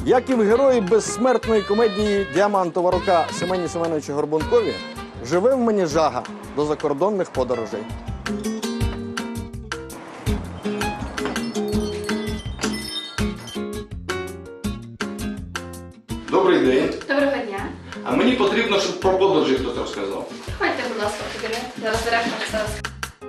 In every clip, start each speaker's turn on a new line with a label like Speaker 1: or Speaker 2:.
Speaker 1: Як і в герої безсмертної комедії «Діамантова рука» Семені Семеновичу Горбункові, живе в мені жага до закордонних подорожей. Добрий день.
Speaker 2: Доброго дня.
Speaker 1: А мені потрібно, щоб про подорожі хтось розказав.
Speaker 2: Ходьте, будь ласка, в кабінет. Зараз директор все розкаже.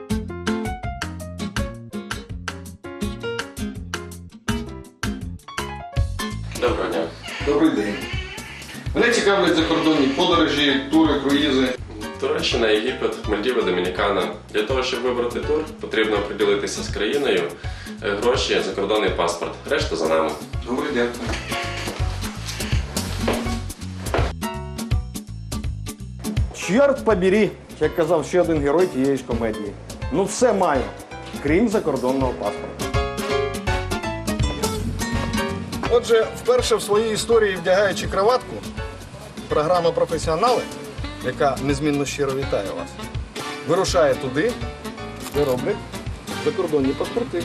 Speaker 3: Доброго дня.
Speaker 1: Добрий день. Мене цікавлять закордонні подорожі, тури, круїзи.
Speaker 3: Туреччина, Єгипет, Мальдіви, Домінікана. Для того, щоб вибрати тур, потрібно оприділитися з країною, гроші, закордонний паспорт. Решта за нами.
Speaker 1: Добре, дякую. Чорт побери, як казав ще один герой тієї ж комедії. Ну все маю, крім закордонного паспорта. Отже, вперше в своїй історії вдягаючи краватку, програма «Професіонали», яка незмінно щиро вітає вас, вирушає туди, де роблять закордонні паспорти.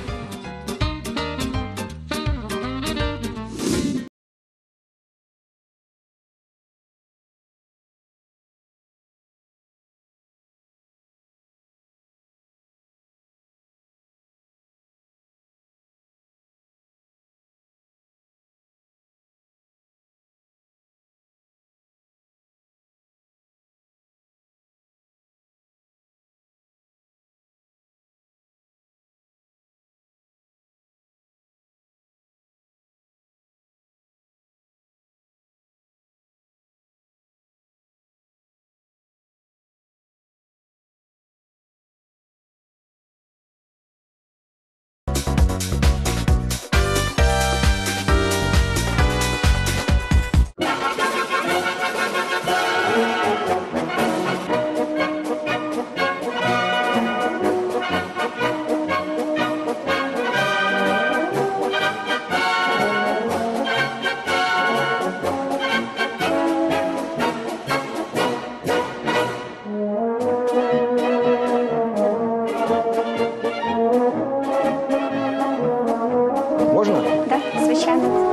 Speaker 1: Можна?
Speaker 2: Так, звичайно.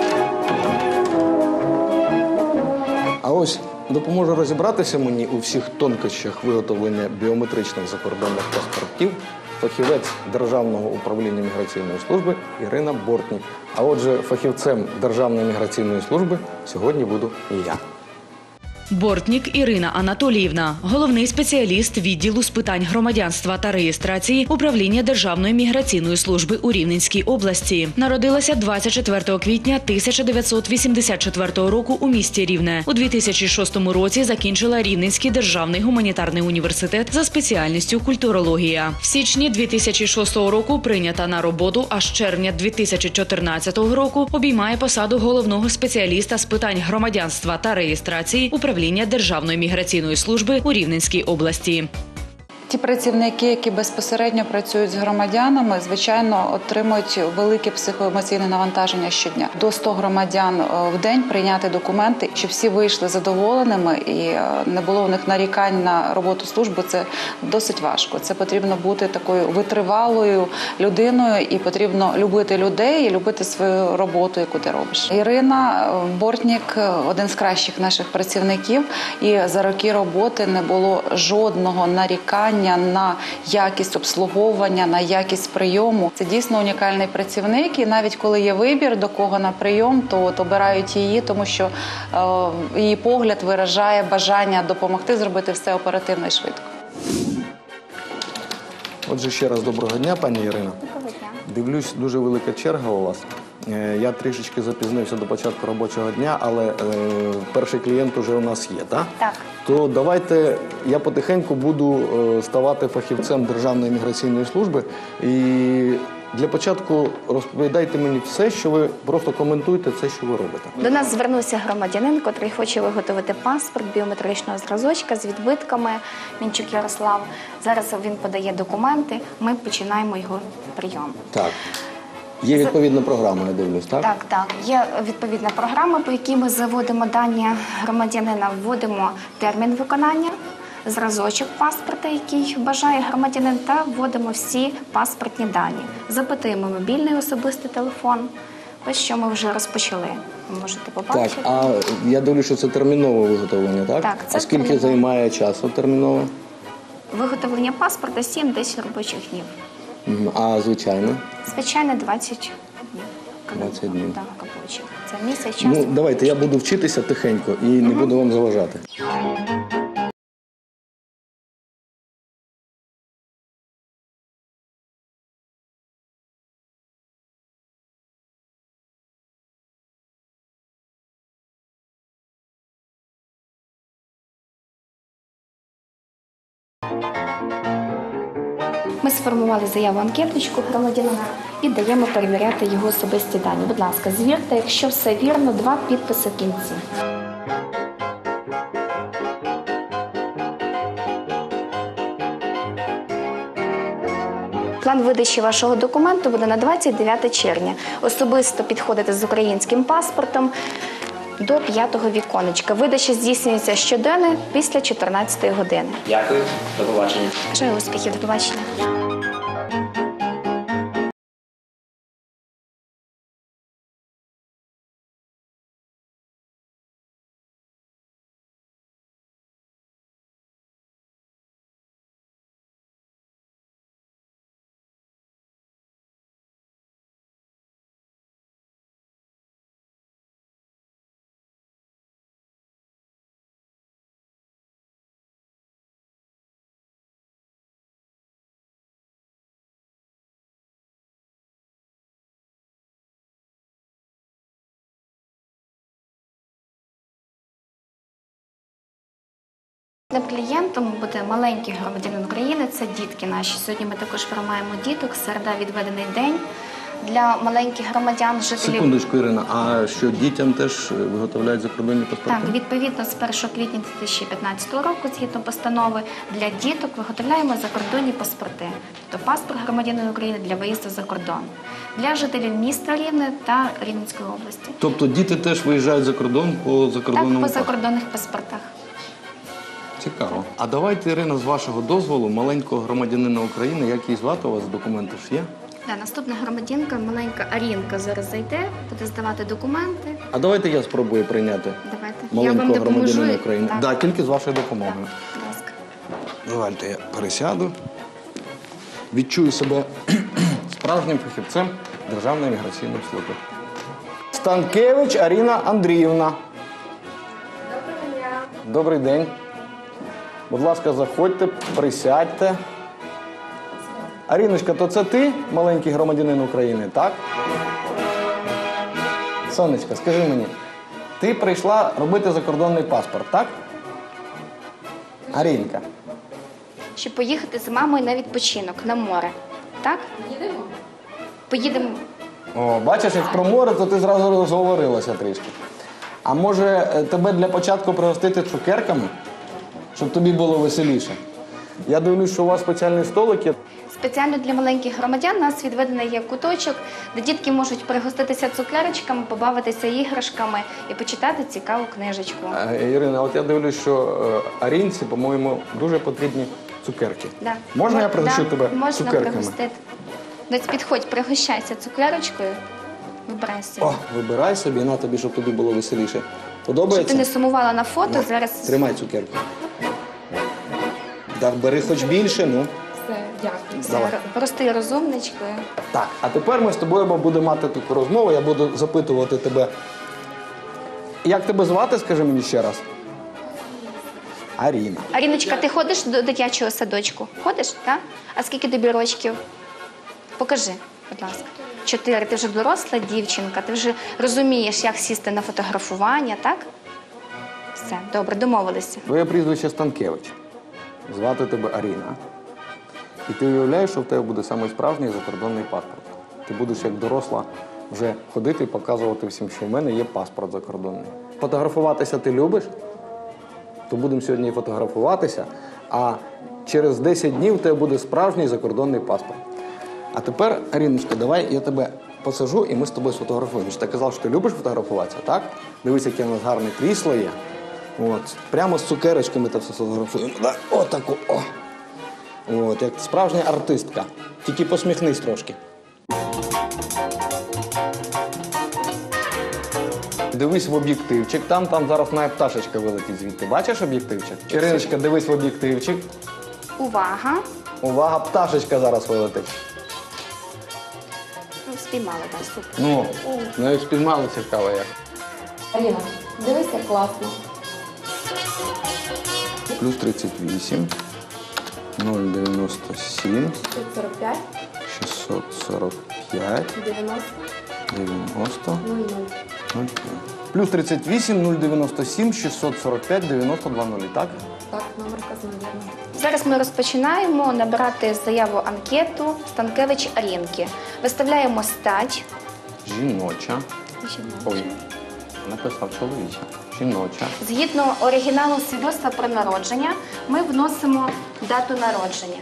Speaker 1: А ось допоможе розібратися мені у всіх тонкощах виготовлення біометричних закордонних паспортів фахівець Державного управління міграційної служби Ірина Бортнік. А отже, фахівцем Державної міграційної служби сьогодні буду і я.
Speaker 4: Бортнік Ірина Анатоліївна, головний спеціаліст відділу з питань громадянства та реєстрації Управління Державної міграційної служби у Рівненській області. Народилася 24 квітня 1984 року у місті Рівне. У 2006 році закінчила Рівненський державний гуманітарний університет за спеціальністю культурологія. В січні 2006 року прийнята на роботу, а з червня 2014 року обіймає посаду головного спеціаліста з питань громадянства та реєстрації Управління Державної міграційної служби у Рівненській області.
Speaker 5: Ті працівники, які безпосередньо працюють з громадянами, звичайно, отримують велике психоемоційне навантаження щодня. До 100 громадян в день прийняти документи, щоб всі вийшли задоволеними і не було у них нарікань на роботу служби, це досить важко. Це потрібно бути такою витривалою людиною і потрібно любити людей і любити свою роботу, яку ти робиш. Ірина Бортнік – один з кращих наших працівників, і за роки роботи не було жодного нарікання на якість обслуговування, на якість прийому. Це дійсно унікальний працівник, і навіть коли є вибір, до кого на прийом, то обирають її, тому що її погляд виражає бажання допомогти зробити все оперативно і швидко.
Speaker 1: Отже, ще раз доброго дня, пані Ірина.
Speaker 2: Доброго дня.
Speaker 1: Дивлюсь, дуже велика черга у вас. Я трішечки запізнився до початку робочого дня, але перший клієнт уже у нас є, так?
Speaker 2: Так.
Speaker 1: То давайте я потихеньку буду ставати фахівцем Державної міграційної служби. І для початку розповідайте мені все, що ви просто коментуйте це, що ви робите.
Speaker 2: До нас звернувся громадянин, котрий хоче виготовити паспорт біометричного зразочка з відбитками. Мінчук Ярослав. Зараз він подає документи, ми починаємо його прийом.
Speaker 1: Так. Є відповідна програма, я дивлюсь, так?
Speaker 2: Так, так. Є відповідна програма, по якій ми заводимо дані громадянина, вводимо термін виконання, зразочок паспорта, який бажає громадянин, та вводимо всі паспортні дані. Запитуємо мобільний особистий телефон, Ось що ми вже розпочали. Ви можете
Speaker 1: Так,
Speaker 2: побачити.
Speaker 1: а я дивлюся, що це термінове виготовлення, так?
Speaker 2: Так, це
Speaker 1: а скільки
Speaker 2: термінове.
Speaker 1: займає часу термінове?
Speaker 2: Виготовлення паспорта 7-10 робочих днів.
Speaker 1: А звичайно?
Speaker 2: Звичайно, 20 днів.
Speaker 1: 20 днів.
Speaker 2: Так, робочих. Це місяць часу.
Speaker 1: Ну, давайте, я буду вчитися тихенько і не буду вам заважати.
Speaker 2: Ми сформували заяву анкеточку громадянина і даємо перевіряти його особисті дані. Будь ласка, звірте, якщо все вірно, 2 підписи в кінці. План видачі вашого документу буде на 29 червня. Особисто підходите з українським паспортом до 5-го віконечка. Видача здійснюється щоденно після 14-ї години.
Speaker 6: Дякую, до побачення.
Speaker 2: Бажаю успіхів, до побачення. Клієнтом буде маленький громадянин України, це дітки наші. Сьогодні ми також приймаємо діток, середа відведений день для маленьких громадян, жителів.
Speaker 1: Секундочку, Ірина, а що дітям теж виготовляють закордонні паспорти?
Speaker 2: Так, відповідно, з 1 квітня 2015 року, згідно постанови, для діток виготовляємо закордонні паспорти. Тобто паспорт громадянина України для виїзду за кордон. Для жителів міста Рівне та Рівненської області.
Speaker 1: Тобто діти теж виїжджають за кордон по закордонному
Speaker 2: Так, по
Speaker 1: паспорту?
Speaker 2: закордонних паспортах.
Speaker 1: Цікаво. А давайте, Ірина, з вашого дозволу, маленького громадянина України, як її звати, у вас документи ж є?
Speaker 2: Да, наступна громадянка, маленька Арінка, зараз зайде, буде здавати документи.
Speaker 1: А давайте я спробую прийняти
Speaker 2: Давайте.
Speaker 1: маленького
Speaker 2: Я вам допоможу.
Speaker 1: громадянина України.
Speaker 2: Так.
Speaker 1: Да, тільки з вашою допомогою.
Speaker 2: Так, будь ласка.
Speaker 1: Давайте я пересяду. Відчую себе справжнім фахівцем Державної міграційної служби. Станкевич Аріна Андріївна.
Speaker 2: Доброго дня.
Speaker 1: Добрий день. Будь ласка, заходьте, присядьте. Аріночка, то це ти, маленький громадянин України, так? Сонечка, скажи мені, ти прийшла робити закордонний паспорт, так? Арінка.
Speaker 2: Щоб поїхати з мамою на відпочинок, на море. Так? Поїдемо.
Speaker 1: О, бачиш, як про море, то ти зразу розговорилася трішки. А може тебе для початку пригостити цукерками, щоб тобі було веселіше? Я дивлюсь, що у вас спеціальний столик є.
Speaker 2: Спеціально для маленьких громадян у нас відведений є куточок, де дітки можуть пригоститися цукерочками, побавитися іграшками і почитати цікаву книжечку.
Speaker 1: Ірина, от я дивлюсь, що Арінці, по-моєму, дуже потрібні цукерки.
Speaker 2: Да.
Speaker 1: Можна я пригощу тебе
Speaker 2: можна
Speaker 1: цукерками?
Speaker 2: пригостити. Десь підходь, пригощайся цукерочкою, вибирай собі.
Speaker 1: О, вибирай собі, на тобі, щоб тобі було веселіше.
Speaker 2: Щоб
Speaker 1: Подобається?
Speaker 2: ти не сумувала на фото,
Speaker 1: На,
Speaker 2: зараз
Speaker 1: Тримай цукерку. Так, бери хоч більше, ну. Давай.
Speaker 2: прости розумничкою.
Speaker 1: Так, а тепер ми з тобою будемо мати таку розмову, я буду запитувати тебе. Як тебе звати, скажи мені ще раз? Аріна.
Speaker 2: Аріночка, ти ходиш до дитячого садочку? Ходиш, так? А скільки тобі рочків? Покажи, будь ласка. 4. Ти вже доросла дівчинка, ти вже розумієш, як сісти на фотографування, так? Все, добре, домовилися.
Speaker 1: Твоє прізвище Станкевич. Звати тебе Аріна. І ти уявляєш, що в тебе буде самий справжній закордонний паспорт. Ти будеш як доросла вже ходити і показувати всім, що в мене є паспорт закордонний. Фотографуватися ти любиш? То будемо сьогодні і фотографуватися, а через 10 днів в тебе буде справжній закордонний паспорт. А тепер, Аріночка, давай я тебе посажу і ми з тобою сфотографуємося. Ти казав, що ти любиш фотографуватися, так? Дивись, яке в нас гарне крісло є. От. Прямо з цукерочками та все фотографуємо. Да? Отаку, о! От, як справжня артистка. Тільки посміхнись трошки. Дивись в об'єктивчик. Там зараз навіть пташечка вилетить звідти. Бачиш об'єктивчик? Іриночка, дивись в об'єктивчик.
Speaker 2: Увага.
Speaker 1: Увага, пташечка зараз вилетить.
Speaker 2: Ну, спіймали, так, супер.
Speaker 1: Ну, навіть спіймали, цікаво як.
Speaker 2: Аліна, дивися, класно.
Speaker 1: Плюс 38, 0,97,
Speaker 2: 45,
Speaker 1: 645,
Speaker 2: 90,
Speaker 1: 90,
Speaker 2: 00.
Speaker 1: 0,5. Плюс 38, 0,97, 645, 92, 0, так?
Speaker 2: Так, номер вказано. Зараз ми розпочинаємо набирати заяву анкету Станкевич Арінки. Виставляємо стать.
Speaker 1: Жіноча. Ой, написав чоловіча. Жіноча.
Speaker 2: Згідно оригіналу свідоцтва про народження, ми вносимо дату народження.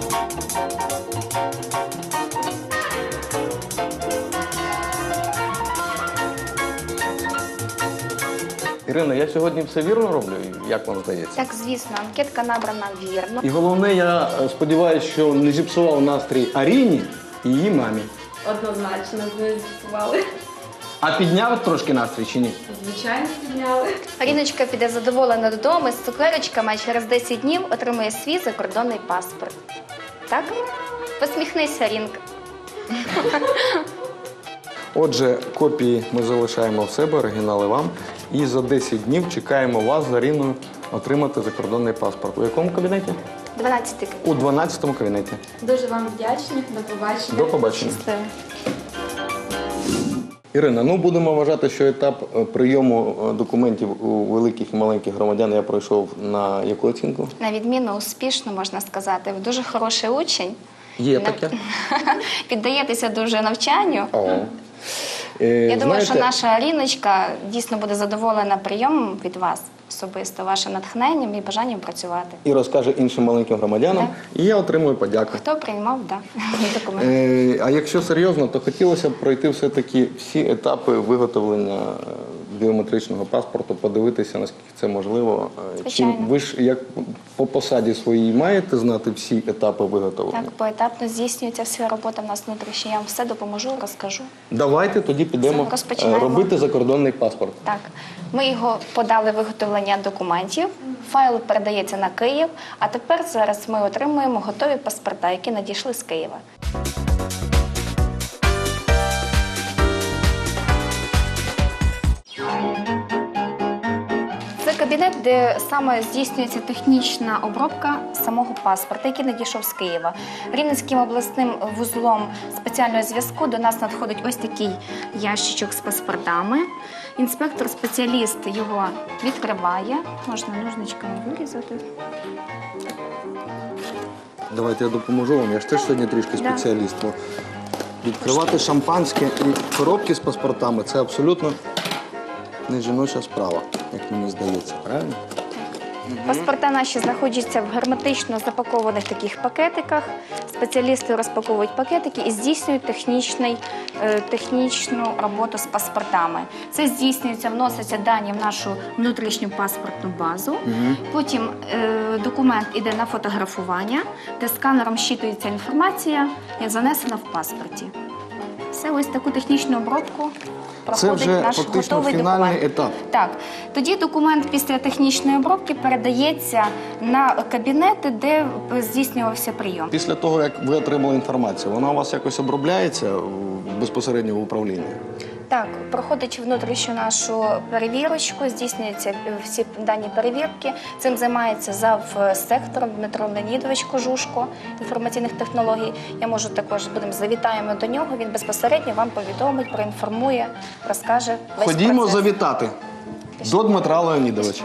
Speaker 1: Ірина, я сьогодні все вірно роблю, як вам здається?
Speaker 2: Так, звісно, анкетка набрана вірно.
Speaker 1: І головне, я сподіваюся, що не зіпсував настрій Аріні і її мамі.
Speaker 6: Однозначно, ви зіпсували.
Speaker 1: А підняв трошки настрій чи ні?
Speaker 6: Звичайно, підняли.
Speaker 2: Аріночка піде задоволена додому з цукерочками, а через 10 днів отримує свій закордонний паспорт. Так? Посміхнися, Арінка.
Speaker 1: Отже, копії ми залишаємо в себе, оригінали вам. І за 10 днів чекаємо вас з Аріною отримати закордонний паспорт. У якому кабінеті?
Speaker 2: 12
Speaker 1: У 12-му кабінеті.
Speaker 6: Дуже вам вдячні. До побачення.
Speaker 1: До побачення.
Speaker 2: Щасливо.
Speaker 1: Ірина, ну будемо вважати, що етап прийому документів у великих і маленьких громадян я пройшов на яку оцінку?
Speaker 2: На відмінно успішно, можна сказати. Ви дуже хороший учень.
Speaker 1: Є таке.
Speaker 2: Піддаєтеся дуже навчанню.
Speaker 1: О.
Speaker 2: Я думаю, що
Speaker 1: Знаєте,
Speaker 2: наша Аріночка дійсно буде задоволена прийомом від вас особисто, вашим натхненням і бажанням працювати.
Speaker 1: і розкаже іншим маленьким громадянам, і я отримую подяку.
Speaker 2: Хто приймав, документи.
Speaker 1: А якщо серйозно, то хотілося б пройти все-таки всі етапи виготовлення біометричного паспорту, подивитися, наскільки це можливо.
Speaker 2: Звичайно.
Speaker 1: Ви ж як по посаді своїй маєте знати всі етапи виготовлення?
Speaker 2: Так, поетапно здійснюється вся робота в нас внутрішня. Я вам все допоможу, розкажу.
Speaker 1: Давайте тоді підемо
Speaker 2: Все, розпочинаємо.
Speaker 1: робити закордонний паспорт.
Speaker 2: Так, ми його подали виготовлення документів, файл передається на Київ, а тепер зараз ми отримуємо готові паспорта, які надійшли з Києва. Це кабінет, де саме здійснюється технічна обробка самого паспорта, який надійшов з Києва. Рівненським обласним вузлом спеціального зв'язку до нас надходить ось такий ящичок з паспортами. Інспектор-спеціаліст його відкриває, можна ножничками вирізати.
Speaker 1: Давайте я допоможу вам. Я ж теж сьогодні трішки
Speaker 2: Да.
Speaker 1: спеціаліст. Бо відкривати шампанське і коробки з паспортами – це абсолютно не жіноча справа, як мені здається. Правильно?
Speaker 2: Паспорта наші знаходяться в герметично запакованих таких пакетиках. Спеціалісти розпаковують пакетики і здійснюють технічну роботу з паспортами. Це здійснюється, вносяться дані в нашу внутрішню паспортну базу. Потім документ іде на фотографування, де сканером щитується інформація, як занесена в паспорті. Все, ось таку технічну обробку
Speaker 1: Це
Speaker 2: проходить
Speaker 1: вже
Speaker 2: наш
Speaker 1: фактично
Speaker 2: готовий
Speaker 1: фінальний
Speaker 2: документ.
Speaker 1: етап.
Speaker 2: Так, тоді документ після технічної обробки передається на кабінети, де здійснювався прийом.
Speaker 1: Після того, як ви отримали інформацію, вона у вас якось обробляється безпосередньо в управлінні?
Speaker 2: Так, проходить внутрішню нашу перевірочку, здійснюються всі дані перевірки. Цим займається завсектором Дмитро Леонідович Кожушко інформаційних технологій. Я можу також, завітаємо до нього, він безпосередньо вам повідомить, проінформує, розкаже весь
Speaker 1: Ходімо
Speaker 2: процес.
Speaker 1: завітати до Дмитра Леонідовича.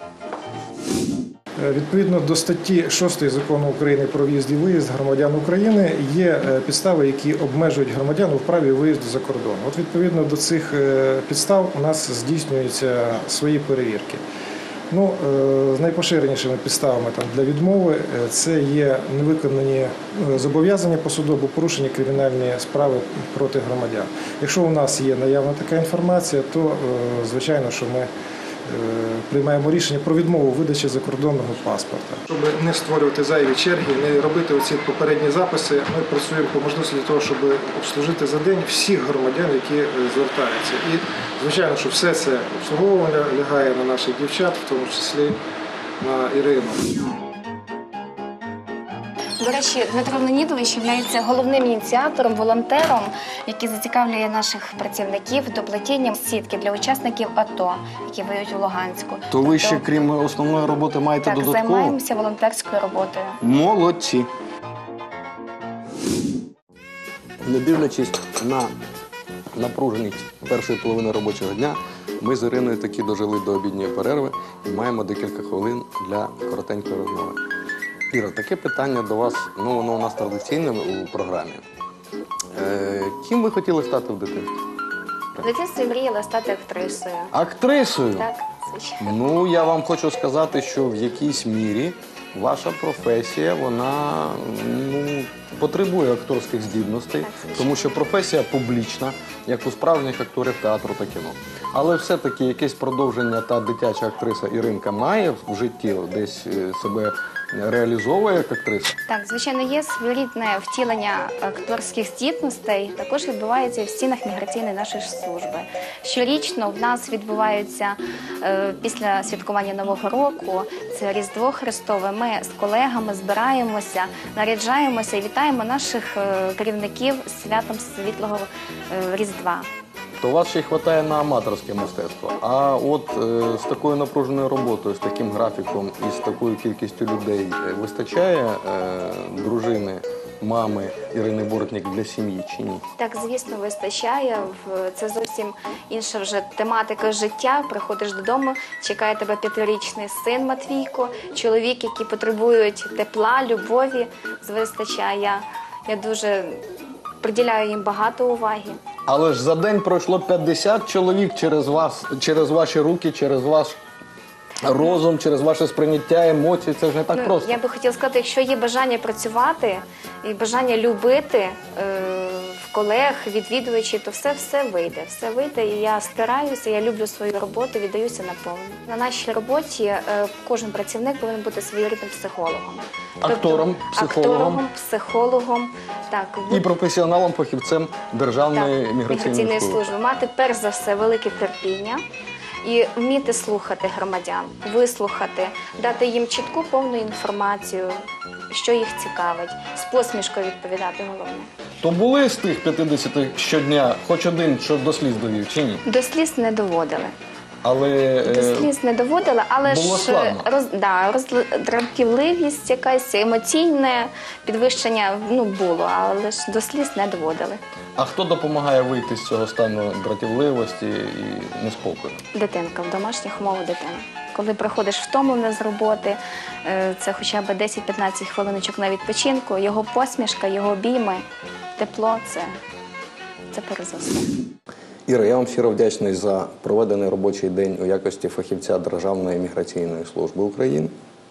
Speaker 7: Відповідно до статті 6 Закону України про в'їзд і виїзд громадян України є підстави, які обмежують громадян у праві виїзду за кордон. От відповідно до цих підстав у нас здійснюються свої перевірки. З найпоширенішими підставами для відмови це є невиконані зобов'язання по суду або порушені кримінальні справи проти громадян. Якщо у нас є наявна така інформація, то звичайно, що ми приймаємо рішення про відмову видачі закордонного паспорта. Щоб не створювати зайві черги, не робити оці попередні записи, ми працюємо по можливості для того, щоб обслужити за день всіх громадян, які звертаються. І, звичайно, що все це обслуговування лягає на наших дівчат, в тому числі на Ірину.
Speaker 2: До речі, Дмитро Леонідович є головним ініціатором, волонтером, який зацікавлює наших працівників до плетіння сітки для учасників АТО, які воюють у Луганську.
Speaker 1: То ви ще, крім основної роботи, маєте
Speaker 2: так,
Speaker 1: додатково?
Speaker 2: займаємося волонтерською роботою.
Speaker 1: Молодці. Не дивлячись на напруженість першої половини робочого дня, ми з Іриною таки дожили до обідньої перерви і маємо декілька хвилин для коротенької розмови. Іра, таке питання до вас, воно у нас традиційне у програмі. Ким ви хотіли стати в дитинстві?
Speaker 2: В дитинстві мріяла стати актрисою.
Speaker 1: Актрисою?
Speaker 2: Так, звичайно.
Speaker 1: Я вам хочу сказати, що в якійсь мірі ваша професія, вона потребує акторських здібностей, тому що професія публічна, як у справжніх акторів театру та кіно. Але все-таки якесь продовження та дитяча актриса Іринка має в житті, десь себе реалізовує як актриса?
Speaker 2: Так, звичайно, є своєрідне втілення акторських здібностей, також відбувається і в стінах міграційної нашої служби. Щорічно в нас відбуваються після святкування Нового року, це Різдво Христове, ми з колегами збираємося, наряджаємося і вітаємо наших керівників з святом Світлого Різдва.
Speaker 1: То у вас ще й вистачає на аматорське мистецтво. А от з такою напруженою роботою, з таким графіком і з такою кількістю людей вистачає дружини, мами Ірини Бортнік для сім'ї чи ні?
Speaker 2: Так, звісно, вистачає. Це зовсім інша вже тематика життя. Приходиш додому, чекає тебе 5-річний син Матвійко, чоловік, який потребують тепла, любові. Вистачає. Я дуже приділяю їм багато уваги.
Speaker 1: Але ж за день пройшло 50 чоловік через вас, через ваші руки, через ваш розум, через ваше сприйняття емоцій. Це ж не так просто.
Speaker 2: Я би хотіла сказати, якщо є бажання працювати і бажання любити в колег, відвідувачів, то все вийде. Все вийде, і я стараюся, я люблю свою роботу, віддаюся наповну. На нашій роботі кожен працівник повинен бути своєрідним психологом.
Speaker 1: Актором, психологом.
Speaker 2: Актором, психологом. Так,
Speaker 1: І професіоналом, фахівцем Державної міграційної служби.
Speaker 2: Мати перш за все велике терпіння і вміти слухати громадян, вислухати, дати їм чітку повну інформацію, що їх цікавить, з посмішкою відповідати головне.
Speaker 1: То були з тих 50 щодня хоч один, що до сліз довів, чи ні?
Speaker 2: До сліз не доводили.
Speaker 1: Але
Speaker 2: До сліз не доводили, але
Speaker 1: було складно.
Speaker 2: роздратівливість якась, емоційне підвищення було, але ж до сліз не доводили.
Speaker 1: А хто допомагає вийти з цього стану дратівливості і неспокою?
Speaker 2: Дитинка, в домашніх умовах дитина. Коли приходиш втомлений з роботи, це хоча б 10-15 хвилиночок на відпочинку, його посмішка, його обійми, тепло – це перш за все.
Speaker 1: Іра, я вам щиро вдячний за проведений робочий день у якості фахівця Державної міграційної служби України.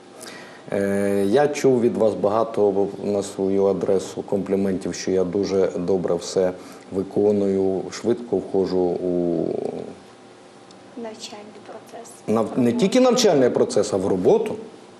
Speaker 1: Я чув від вас багато на свою адресу компліментів, що я дуже добре все виконую, швидко входжу у
Speaker 2: Навчальний процес.
Speaker 1: не тільки навчальний процес, а в роботу.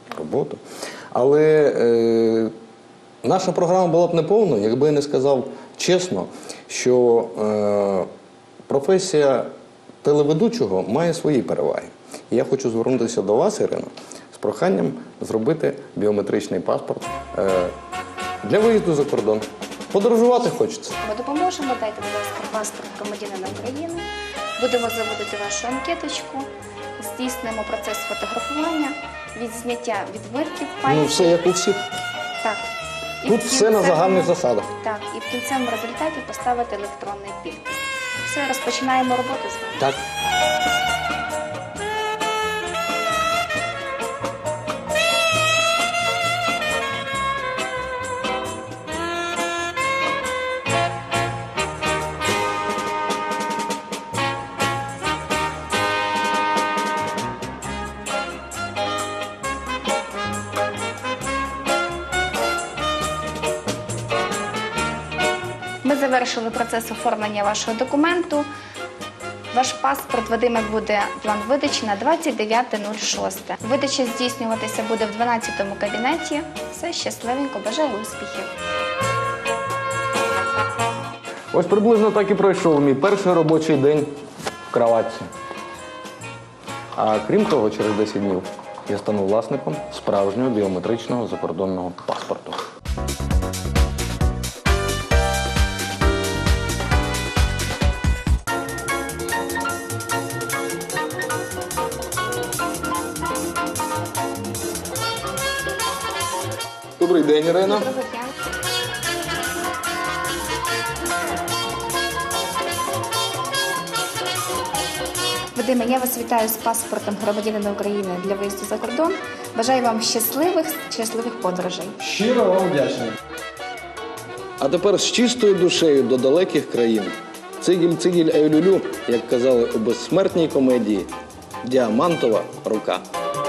Speaker 1: Але наша програма була б неповною, якби я не сказав чесно, що професія телеведучого має свої переваги. І я хочу звернутися до вас, Ірино, з проханням зробити біометричний паспорт для виїзду за кордон. Подорожувати хочеться.
Speaker 2: Ми допоможемо, дайте, будь ласка, паспорт громадянина України, будемо заводити вашу анкеточку, здійснимо процес фотографування, від зняття відбитків пальців.
Speaker 1: Все як у всіх.
Speaker 2: Так. І
Speaker 1: Тут
Speaker 2: в
Speaker 1: все на загальних засадах.
Speaker 2: Так, і в кінцевому результаті поставити електронний підпис. Все, розпочинаємо роботу з вами.
Speaker 1: Так.
Speaker 2: Ми завершили процес оформлення вашого документу. Ваш паспорт, Вадиме, буде план видачі на 29.06. Видача здійснюватися буде в 12-му кабінеті. Все, щасливенько, бажаю успіхів.
Speaker 1: Ось приблизно так і пройшов мій перший робочий день в кроватці. А крім того, через 10 днів я стану власником справжнього біометричного закордонного паспорту. Добрий день, Ірина.
Speaker 2: Доброго дня. Вадиме, я вас вітаю з паспортом громадянина України для виїзду за кордон. Бажаю вам щасливих подорожей.
Speaker 7: Щиро вам вдячний.
Speaker 1: А тепер з чистою душею до далеких країн. Цигіль-цигіль ей-лю-лю, як казали у безсмертній комедії, діамантова рука.